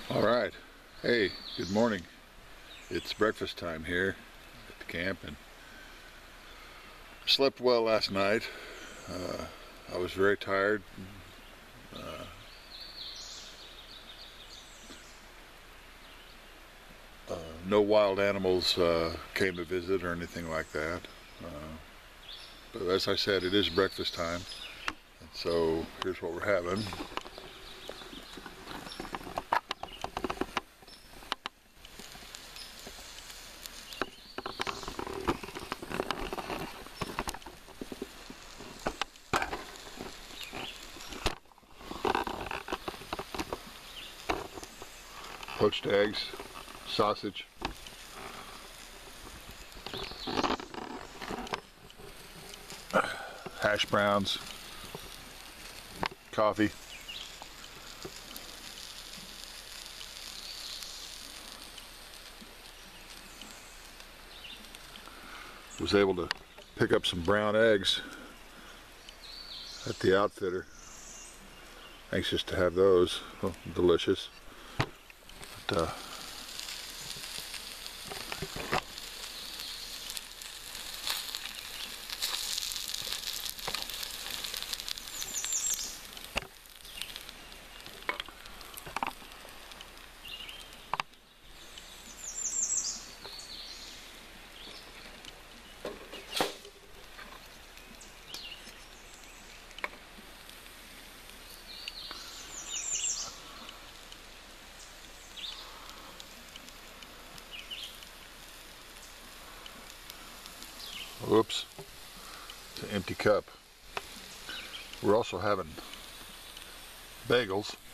All right. Hey, good morning. It's breakfast time here at the camp, and slept well last night. I was very tired. No wild animals came to visit or anything like that. But as I said, it is breakfast time. And so here's what we're having. Poached eggs, sausage, hash browns, coffee. Was able to pick up some brown eggs at the outfitter. Anxious to have those. Oh, delicious. But, Whoops, it's an empty cup. We're also having bagels.